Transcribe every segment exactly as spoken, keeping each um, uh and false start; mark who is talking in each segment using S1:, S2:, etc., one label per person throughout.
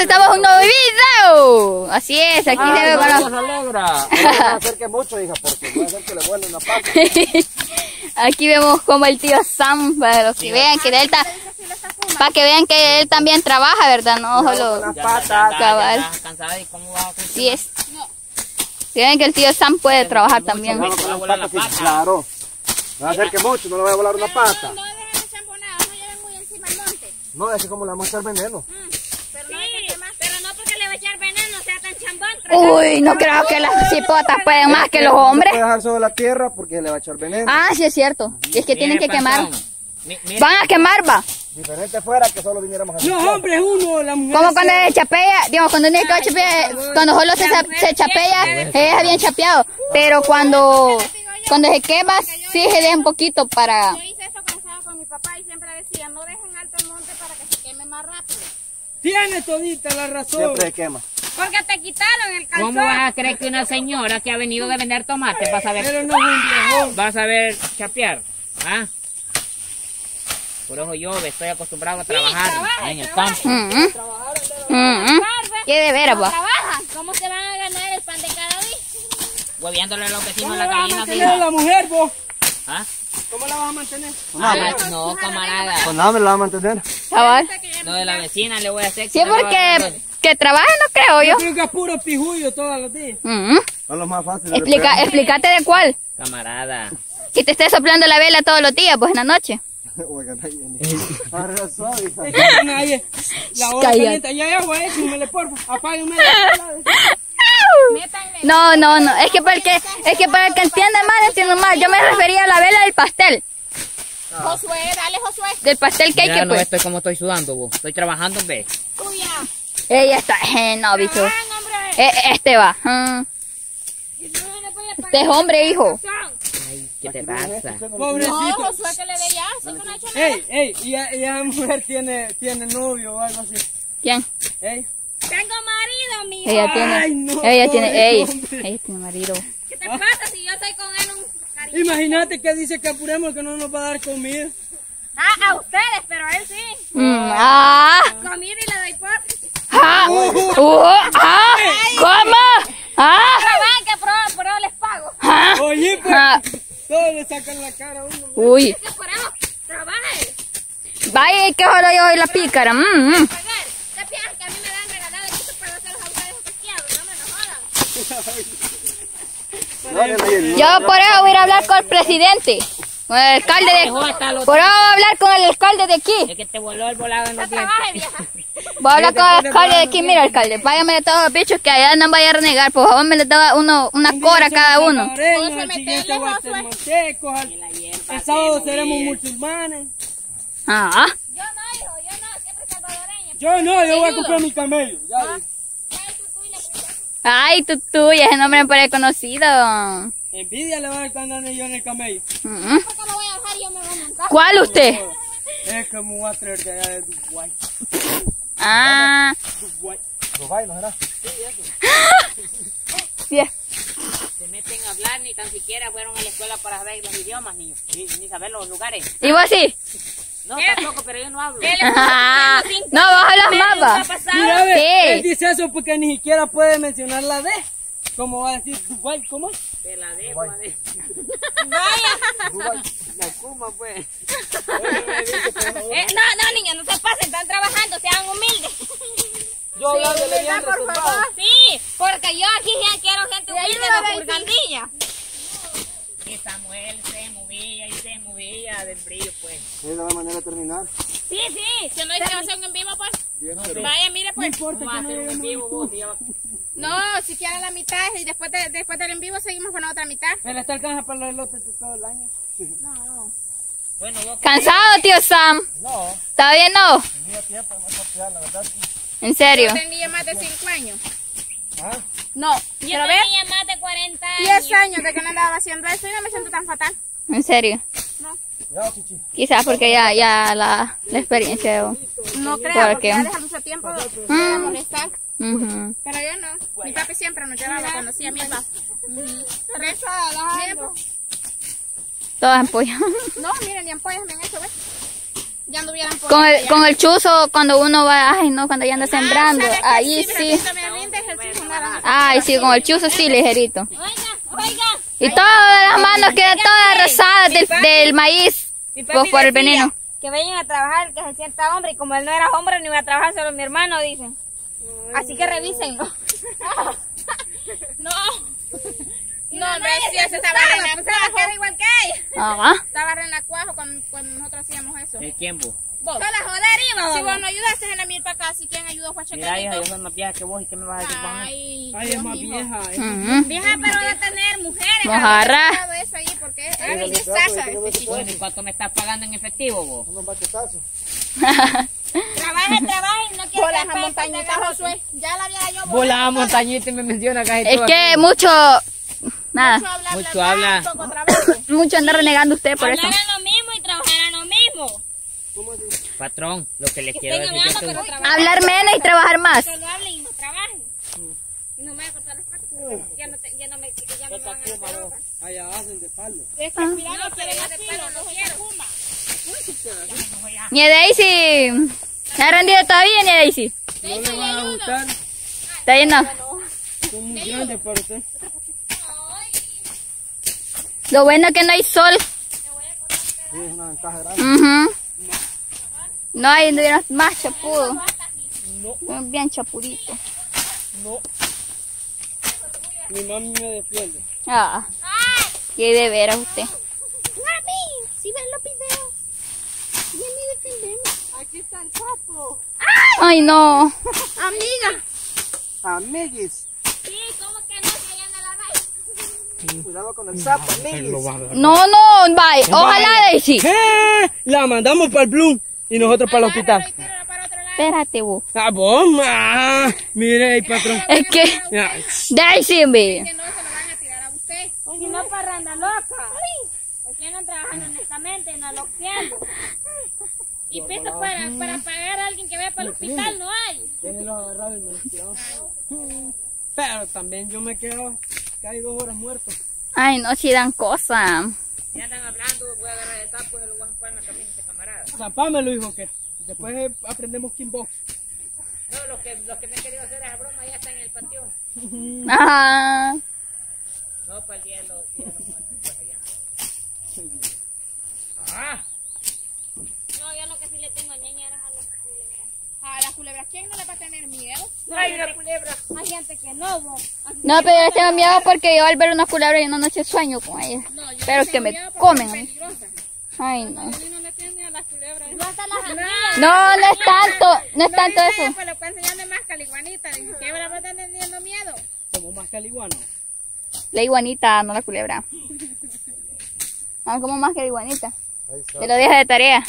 S1: estamos en un nuevo video. Así es, aquí
S2: ah,
S1: se ve
S2: no,
S1: para...
S2: no se alegra. No se acerque mucho, hija, porque puede ser que le vuele una pata.
S1: Aquí vemos como el tío Sam, para los que sí, vean que él está... Para que vean que él también trabaja, ¿verdad? No solo
S2: las patas.
S1: cabal.
S3: ¿Y cómo va a
S1: sí es. Si ven que el tío Sam puede trabajar también.
S2: No, con las patas, sí, claro. No se acerque mucho, no le voy a volar una pata.
S4: No, no dejen champonadas, no lleven muy encima el monte.
S2: No, es que como le vamos a echar veneno.
S4: Mm, pero, no sí, pero no porque le va a echar veneno, sea tan chambón.
S1: Uy, no creo que las cipotas pueden más que los hombres.
S2: No puede dejar sobre la tierra porque le va a echar veneno.
S1: Ah, sí es cierto. Y es que tienen que quemar.
S3: Mi,
S1: Van a quemar, va.
S2: Diferente fuera que solo viniéramos a...
S5: Los hombres uno, la mujer.
S1: Como cuando se chapea, digamos, cuando uno se chapea, cuando solo se, se chapea, es bien chapeado. Pero cuando, cuando se quema, sí se deja un poquito para...
S4: Yo hice esto cuando estaba con mi papá y siempre decía, no dejen alto el monte para que se queme más rápido.
S5: Tiene todita la razón.
S2: Siempre se quema.
S4: Porque te quitaron el calzón.
S3: ¿Cómo vas a creer que una señora que ha venido de vender tomates va a saber?
S5: Pero no es un viejón.
S3: Va a saber chapear, ¿ah? Por eso yo estoy acostumbrado a trabajar sí, trabaja, en el campo.
S1: Mm -hmm. Mm -hmm. ¿Qué de veras, va?
S4: Trabajan. ¿Cómo se van a ganar el pan de cada día?
S3: Hueviándole a los vecinos la
S5: ¿Cómo la vas a
S3: gallina.
S5: mantener a la mujer, vos?
S3: ¿Ah?
S5: ¿Cómo la vas a mantener?
S2: Con
S3: Ah,
S2: hambre.
S3: no, camarada.
S2: Con hambre la va a mantener.
S1: Cabal.
S3: Lo de la vecina le voy a hacer.
S1: Sí, porque que trabaje no creo yo.
S5: Yo creo que es puro pijullo todos los días.
S1: Mm -hmm.
S2: Son los más fáciles.
S1: Explica, explícate de cuál.
S3: Camarada.
S1: Que te esté soplando la vela todos los días, pues en la noche.
S5: La hora caliente, ya hay agua, échemele, porfa, apáguenme.
S1: No, no, no, es que porque, es que para que entiendan mal, entiendan mal, yo me refería a la vela del pastel.
S4: Ah. Josué, dale Josué.
S1: Del pastel cake,
S3: Mira, no,
S1: pues.
S3: estoy como estoy sudando, vos. Estoy trabajando, ve.
S4: Tuya.
S1: Ella está, eh, no, bicho. Eh, este va. Uh. Este es hombre, hijo.
S3: Ay, ¿qué te pasa?
S5: Pobrecito.
S4: No, Josué, que le dé ya, sé que no ha hecho nada.
S5: Ey, ey, y, y esa mujer tiene, tiene novio o algo así.
S1: ¿Quién?
S5: Ey.
S4: Tengo marido, mijo.
S1: Ella tiene,
S5: Ay, no,
S1: ella tiene, ey,
S5: hombre.
S1: ella tiene marido.
S4: ¿Qué te pasa si yo estoy con él un cariño?
S5: Imagínate que dice que apuremos que no nos va a dar comida.
S4: Ah, a ustedes, pero a él sí.
S1: Mm, ah,
S4: Comida y le doy por...
S1: ah, uh, ah, ¿cómo? Ah,
S4: Trabajan que pro, pro les pago.
S1: ah,
S5: Oye, pues,
S1: ah.
S5: todos le sacan la cara a uno.
S1: Uy,
S4: ¿Qué por eso? Trabaje.
S1: vaya, que solo yo soy la pícara. Mm, mm.
S4: Pagar. ¿Qué piensas que a mí me dan regalado esto para hacer los autores pesqueados? No me lo jodan.
S1: Yo por eso voy a ir a hablar con el presidente, con el alcalde de... Por eso voy a hablar con el alcalde de aquí.
S3: Es que te voló el volado en los dientes.
S4: Trabaje, vieja.
S1: Voy a hablar con el alcalde de aquí. Mira, alcalde, págame de todos los bichos que allá no vaya a renegar. Por favor, me les daba uno, una cora a cada uno.
S5: Al siguiente guatemaltecos, el sábado seremos musulmanes.
S1: Ah,
S4: Yo no, hijo, yo no, siempre salvadoreño.
S5: Yo no, yo voy a comprar mi camello. Ya
S4: Ah.
S5: ves.
S4: Ay, tú, tú y la tuya.
S1: ay, tú, tú, ese nombre me parece conocido.
S5: Envidia le va a dar cuando ande yo en el camello.
S1: Mm.
S4: ¿Por qué lo voy a dejar y yo me voy a montar?
S1: ¿Cuál usted?
S5: Es que me voy a traer de allá de Dubái.
S1: Ah,
S5: Dubái.
S2: Dubái, ¿no será?
S1: sí.
S3: Se meten a hablar, ni tan siquiera fueron a la escuela para saber los idiomas, ni, ni, ni saber los lugares.
S1: ¿Y vos sí?
S3: No, tampoco, pero yo no hablo.
S1: Ah, no, vos hablas más, va.
S5: Mira, ve,
S1: Sí.
S5: él dice eso porque ni siquiera puede mencionar la D. ¿Cómo va a decir Dubái? ¿Cómo es?
S3: De la de, la de.
S4: Vaya.
S3: La Kuma, pues.
S4: Eh, no, no, niños, no se pasen, están trabajando, sean humildes.
S5: Yo hablándole bien
S4: ¿verdad, por
S5: reservado.
S4: favor? Sí, porque yo aquí ya quiero gente humilde de Burgandilla.
S3: Y Samuel se movía y se movía del brillo, pues.
S2: Esa es la manera de terminar.
S4: Sí, sí, si no hay que hacer un en vivo, pues.
S2: Bien, pero...
S4: Vaya, mire, pues.
S5: No importa
S3: ¿Cómo va a
S5: que no
S3: hacer un
S5: lleguemos
S3: en vivo vos? Si ya va-
S4: No, si quieren la mitad y después, de, después del en vivo seguimos con la otra mitad.
S5: Pero está alcanza para los elotes de todo el año.
S4: No.
S3: Bueno, vos.
S1: ¿Cansado, tío Sam?
S2: No,
S1: ¿Está bien, no?
S2: tenía tiempo, no papear, la verdad.
S1: ¿En serio?
S4: Yo tenía más de cinco años.
S2: ¿Ah?
S4: No,
S6: Yo
S4: pero ve,
S6: tenía más de cuarenta años.
S4: diez años de que no andaba haciendo eso y no me siento tan fatal.
S1: ¿En serio?
S2: Cuidado, chichi.
S1: Quizás porque ya, ya la, la experiencia...
S4: No creo,
S1: ¿Por
S4: porque
S1: qué?
S4: ya deja mucho tiempo de molestar.
S1: Ujú.
S4: Pero yo no. Mi papi siempre nos llevaba cuando hacía mierda. Por eso, miren, pues.
S1: Todas apoyan.
S4: No, miren, ni ampollas me han hecho, ¿ves? ya anduvieran por
S1: Con
S4: ahí,
S1: el,
S4: ya.
S1: con el chuzo, cuando uno va, ay no, cuando ya anda sembrando,
S4: ¿sabes qué?
S1: ahí
S4: pero
S1: sí.
S4: a mí también me ejercicio nada.
S1: Ay, sí, con el chuzo sí, ligerito.
S4: Oiga, oiga.
S1: Y todas las manos quedan todas rosadas del, del maíz,
S4: Mi
S1: pues
S4: papi
S1: por el
S4: decía
S1: veneno.
S4: que vayan a trabajar, que se sienta hombre, y como él no era hombre, ni iba a trabajar, solo mi hermano, dicen. Así que revisen. No. No. No, no es cierto, estaba en la cuajo. Era igual que ella.
S1: Ajá.
S4: Estaba en la cuajo cuando, cuando nosotros hacíamos eso.
S3: ¿El tiempo?
S4: Vos. Solo a joder iba. Si vos no ayudaste en la milpa acá, si quien ayudó fue
S3: Mira, hija, yo
S4: Chacarito.
S3: soy más vieja que vos y ¿qué me vas a decir vos?
S4: Ay,
S5: Ay, es
S4: Dios
S5: más
S4: mío.
S5: vieja. es-
S1: Ujú.
S4: Vieja, pero de tener mujeres.
S1: Mojarra.
S4: Había dejado eso ahí porque era indisasa.
S3: Bueno, ¿y cuánto me estás pagando en efectivo vos?
S2: Unos baquetazos.
S4: Trabaje, trabaje, no quiero
S1: Bolas
S4: que
S1: a montañita,
S4: Josué. Ya la viera yo.
S3: Vos la montañita y me menciona casi
S1: Es
S3: todo
S1: que
S3: aquí.
S1: mucho, nada,
S4: Mucho habla,
S3: Mucho
S4: bla, bla,
S3: habla.
S4: poco trabajo.
S1: mucho anda renegando usted por eso.
S4: Hablaran lo mismo y trabajaran lo mismo.
S3: Patrón, lo que le
S4: Que
S3: quiero
S4: estén
S3: decir
S4: hablando,
S3: es
S4: pero
S3: que...
S4: trabajen.
S1: Hablar menos y trabajar más.
S4: Solo hablen y no trabajen. Y no me voy a cortar las patas porque ya no, te, ya no me, ya no me van a hacer ropa.
S5: Allá hacen de palo.
S4: Es que mira, no quieren hacer pelo, no quiero.
S1: Ni a Daisy, ¿se ha rendido todavía ni a Daisy?
S5: No le van a gustar.
S1: Está bien, no.
S5: Son muy grandes para usted.
S1: Lo bueno es que no hay sol.
S2: Sí, es una ventaja grande.
S1: Ujú. No hay anduvieron más chapudo. Bien chapudito.
S5: No. Mi mami me defiende.
S1: Ah, qué de veras usted.
S4: Mami, si ven los videos, ya me defendemos. Aquí está el sapo.
S1: Ay, no.
S4: Amiga.
S2: Amiguis.
S4: Sí, ¿cómo que no se llama la vaina?
S2: Cuidado con el sapo, amiguis.
S1: No, no, bye. Ojalá Daisy.
S5: ¿Qué? La mandamos para el Bloom y nosotros para el hospital.
S4: Y tírala para otro lado.
S1: Espérate vos.
S5: Ah, vos, ah, mire ahí, patrón.
S1: Es que
S5: Ya.
S1: Daisy, ve.
S4: Que no se lo van a tirar a usted. Si no, parranda loca. Porque andan trabajando honestamente, no loqueando. Y pienso para, para pagar a alguien que vaya para el hospital, no hay.
S5: Déjenlo agarrar y me los tiramos. Pero también yo me quedo casi dos horas muerto.
S1: Ay, no, si dan cosas.
S3: Ya andan hablando, voy a agarrar el sapo y lo voy a jugar en la camisa este camarada.
S5: Zapámelo, hijo, que después eh, aprendemos kickbox.
S3: No, lo que, lo que me he querido hacer es broma, ya está en el patio.
S1: Ajá.
S3: No, para el día de los días de los muertos, pues allá. Ah,
S4: No, yo lo que sí le tengo ñaña es a las culebras. A las culebras, ¿quién no le va a tener miedo?
S3: hay una culebra.
S4: Hay gente que no, vos.
S1: No, pero yo tengo miedo porque yo al ver unas culebras en una noche sueño con ellas.
S4: No, yo
S1: Pero
S4: le
S1: que
S4: tengo
S1: me
S4: miedo porque
S1: comen.
S4: son peligrosas.
S1: Ay, no.
S4: Yo no le tengo miedo a las culebras. Yo hasta las amigas.
S1: No, no es tanto, no es tanto
S4: dice,
S1: eso.
S4: pues le puedo enseñar de más caliguanita. Dice, ¿qué me va a estar teniendo miedo?
S5: Como más caliguano.
S1: La iguanita, no la culebra. Ah, como más que la iguanita.
S2: Ahí está.
S1: Te lo dejo de tarea.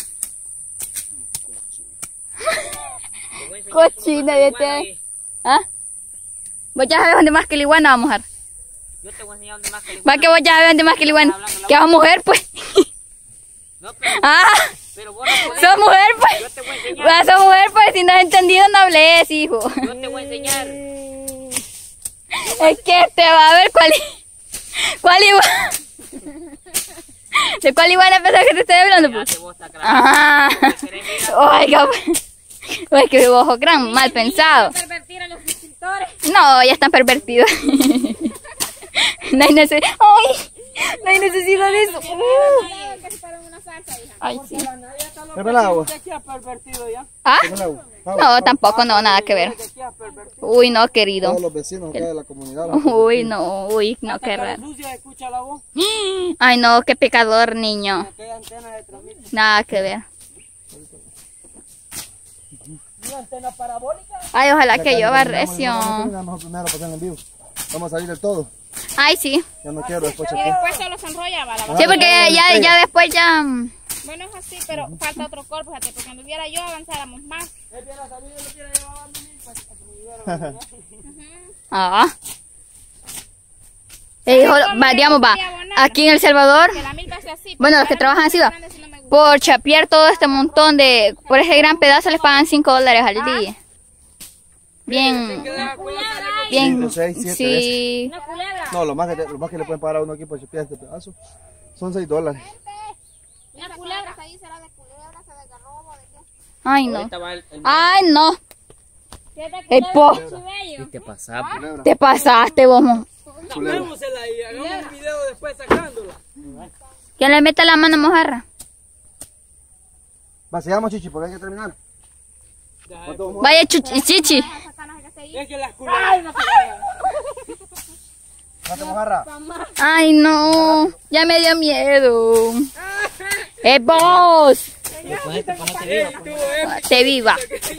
S3: Te voy a enseñar cómo
S1: Cochina,
S3: pasa
S1: ya
S3: igual
S1: te...
S3: ahí.
S1: ¿Ah? Vos ya sabes dónde más que la iguana va a mojar.
S3: Yo te voy a enseñar dónde más que
S1: Va que vos ya sabes dónde más que la iguana. Que va a mujer, pues.
S3: No, pero,
S1: Ah,
S3: pero vos no podés.
S1: sos mujer,
S3: Yo
S1: pues.
S3: te voy a enseñar.
S1: Va, sos mujer, pues. Si no has entendido, no hables, hijo.
S3: Yo te voy a enseñar.
S1: Es que te va a ver cuál... ¿Cuál iguana? ¿De cuál iguana pensás que te estoy hablando,
S3: Ya
S1: pues?
S3: te vos está
S1: Ah. Oiga, pues. Es que ojo gran, mal pensado.
S4: Pervertir a los suscriptores.
S1: No, ya están pervertidos. No hay necesidad. Ay, no hay necesidad de eso. Uh.
S4: Que se pararon una salsa, hija.
S1: Ay, sí.
S2: Dame el agua.
S5: ¿De aquí has pervertido ya?
S1: ¿Ah?
S2: Dame el agua.
S1: No, tampoco, no, nada que ver.
S5: ¿De aquí has pervertido?
S1: Uy, no, querido.
S2: Todos los vecinos acá de la comunidad.
S1: Uy, no, uy, no, qué
S5: Hasta
S1: raro.
S5: la sucia escucha la voz.
S1: Ay, no, qué pecador, niño.
S5: Aquella antena de transmisión.
S1: Nada que ver.
S5: Una antena parabólica.
S1: Ay, ojalá que llueva
S2: Vamos
S1: recio.
S2: Nosotros primero pasando en vivo. Vamos a salir del todo.
S1: Ay, sí.
S2: Ya no quiero después
S4: Y
S2: aquí.
S4: después solo se enrolla, va la
S1: Sí, porque ya, ya después ya...
S4: Bueno, es así, pero falta otro cuerpo, fíjate, porque cuando hubiera yo avanzáramos más.
S5: Él hubiera sabido lo hubiera llevado a mí para que me ayudara.
S1: Ah. Eh, hijo, va, digamos, va. Aquí en El Salvador,
S4: Que la milpa sea así.
S1: bueno, los que trabajan así, va. Por chapear todo este montón de... Por ese gran pedazo les pagan cinco dólares al día. Bien... Bien...
S2: Cinco, seis, siete
S1: Sí.
S4: Una culebra.
S2: No, lo más, que, lo más que le pueden pagar a uno aquí por chipear este pedazo son seis dólares.
S4: Una culebra. Ahí será de culebra, será de garrobo,
S1: Ay, no.
S3: Ahorita va el, el
S1: Ay, no.
S4: Fíjate que
S1: El
S4: le
S1: po.
S4: veo chibello.
S3: ¿Qué te pasa?
S2: Culebra.
S1: Te pasaste, vos. mo.
S5: Tapémosela y hagamos un video después sacándola.
S1: ¿Quién le mete la mano a mojarra?
S2: Va, sigamos, Chichi, porque hay que terminar. ¿Cuánto vamos a-
S1: Vaya chuchi, chichi.
S5: Es que las culebras.
S2: ¿Cuánto mojarra?
S1: Ay, no. Ya me dio miedo. ¡Eh, vos!
S3: Después te pones viva.
S1: Te viva.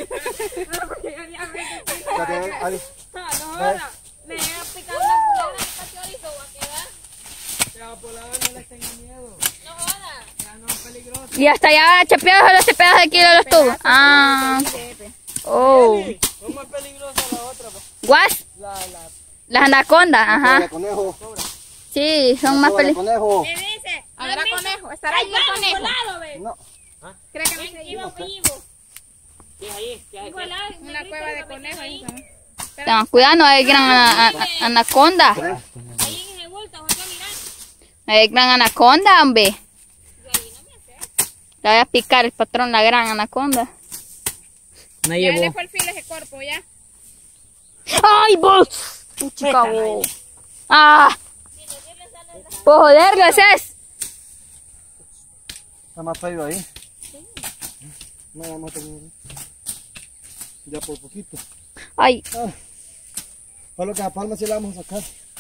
S2: Espérate, Ali.
S4: Me llega a picar una culebra en esta chorizo, va a quedar.
S5: Ya, por la hora no les tenga miedo.
S4: No joda.
S5: Ya no es peligroso.
S1: Y hasta ya chapeados los chapeados de aquí de los tubos. Ah. Oh.
S5: ¿Cómo es peligrosa la otra? pues?
S1: ¿Guas?
S5: La, la.
S1: Las anacondas,
S2: Cola
S1: ajá.
S2: de conejo.
S1: Sí, son más
S2: Cola de
S1: peligrosas.
S2: conejo.
S4: ¿Qué dice?
S6: ¿Habrá conejo? ¿Estará
S4: Ahí
S6: allí el conejo?
S4: volado, ve.
S2: No.
S6: ¿Cree que no se
S4: Vivo, vivo.
S3: ¿Qué es ahí? ¿Qué es ahí?
S4: Volado.
S6: Una cueva de conejo ahí.
S1: Tengan cuidado, no hay gran ana- ana- anaconda.
S4: Ahí en ese bulto, voy a mirar.
S1: No hay gran anaconda, hombre. Le voy a picar el patrón la gran anaconda.
S3: No
S6: Ya le
S3: llevó.
S6: fue el filo ese cuerpo, ya.
S1: ¡Ay, vos! Puchica, vos. ¡Ah! Por joder, lo haces.
S2: Está más feo ahí. No, vamos a terminar. Ya por poquito.
S1: Ay,
S2: Ah. Solo que a palma sí la vamos a sacar.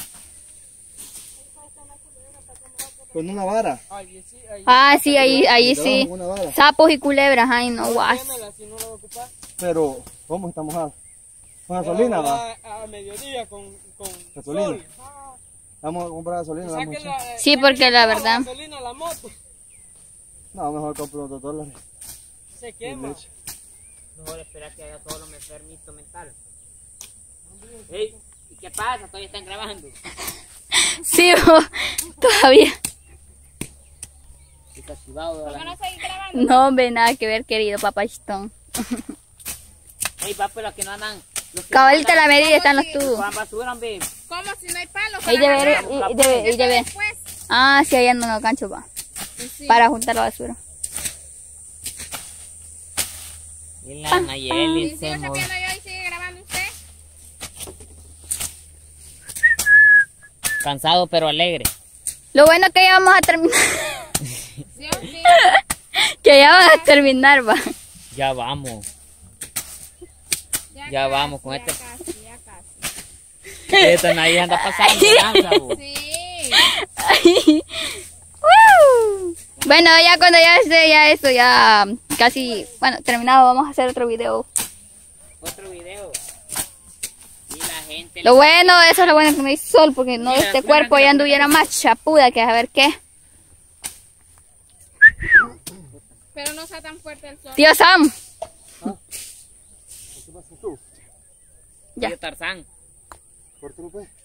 S2: Con una vara.
S5: Ay, sí, ahí.
S1: ah, sí, ahí, ahí
S2: Debajo
S1: sí.
S2: con una vara.
S1: Sapos y culebras, ay, no, guas.
S5: Démela, si no la va a ocupar.
S2: Pero, ¿cómo está mojada? Con gasolina, va.
S5: A, a mediodía con, con
S2: Gasolina.
S5: sol.
S2: Vamos a comprar gasolina. Vamos a
S5: Saque
S2: echar.
S5: la,
S1: Sí, porque la
S5: la
S1: verdad.
S5: gasolina a la moto.
S2: No, mejor compro dos dólares.
S5: Se
S2: Y
S5: quema.
S2: leche.
S3: Mejor esperar que haya todo lo enfermito mental. Ey, ¿y qué pasa? Todavía están grabando.
S1: Sí, vos, todavía.
S3: Está chivado.
S6: ¿Cómo no seguir grabando?
S1: No, hombre, nada que ver, querido papachitón.
S3: Ey, va, pero los que no andan. Los que
S1: Cabalita
S3: no
S1: la
S3: andan,
S1: medida, están los
S3: que
S1: tubos.
S3: van basura, hombre.
S6: ¿Cómo si no hay palos?
S1: Ahí debe ver, y debe, y debe.
S6: Después.
S1: Ah, sí, ahí andan los ganchos, va. Para juntar la basura.
S3: Y la Nayeli
S6: Y
S3: se
S6: sigo
S3: movió.
S6: chapeando yo y sigue grabando usted.
S3: Cansado pero alegre.
S1: Lo bueno que ya vamos a terminar.
S6: ¿Sí o sí?
S1: Que ya van a terminar, va.
S3: Ya vamos. Ya vamos con
S6: ya
S3: este.
S6: Casi, ya casi.
S3: Esta nadie anda pasando de lanza, bo.
S6: Sí.
S1: Ay. ¡Woo! Bueno, ya cuando ya esté ya esto, ya casi, bueno, terminado, vamos a hacer otro video.
S3: Otro video. Y la gente.
S1: Lo bueno, eso es lo bueno que no hay sol, porque no,
S3: Mira,
S1: este
S3: mira,
S1: cuerpo
S3: mira,
S1: ya
S3: mira.
S1: anduviera más chapuda que a ver qué.
S6: Pero no está tan fuerte el sol.
S1: Tío Sam,
S2: ¿Qué pasa tú?
S1: Ya.
S3: Tío Tarzán.
S2: Córtalo, pues.